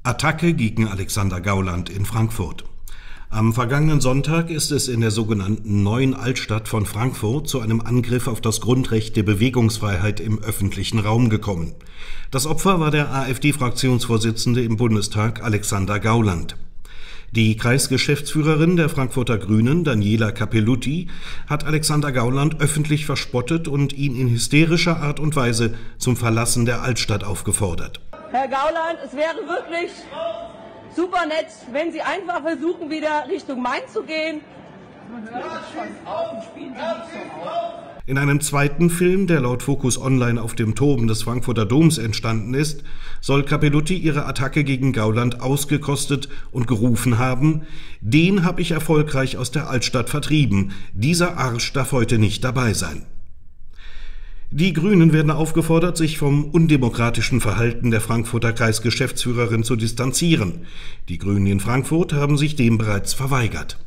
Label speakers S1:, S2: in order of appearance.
S1: Attacke gegen Alexander Gauland in Frankfurt. Am vergangenen Sonntag ist es in der sogenannten Neuen Altstadt von Frankfurt zu einem Angriff auf das Grundrecht der Bewegungsfreiheit im öffentlichen Raum gekommen. Das Opfer war der AfD-Fraktionsvorsitzende im Bundestag Alexander Gauland. Die Kreisgeschäftsführerin der Frankfurter Grünen, Daniela Cappellutti, hat Alexander Gauland öffentlich verspottet und ihn in hysterischer Art und Weise zum Verlassen der Altstadt aufgefordert.
S2: Herr Gauland, es wäre wirklich super nett, wenn Sie einfach versuchen, wieder Richtung Main zu gehen.
S1: In einem zweiten Film, der laut Focus Online auf dem Turm des Frankfurter Doms entstanden ist, soll Cappellutti ihre Attacke gegen Gauland ausgekostet und gerufen haben: Den habe ich erfolgreich aus der Altstadt vertrieben. Dieser Arsch darf heute nicht dabei sein. Die Grünen werden aufgefordert, sich vom undemokratischen Verhalten der Frankfurter Kreisgeschäftsführerin zu distanzieren. Die Grünen in Frankfurt haben sich dem bereits verweigert.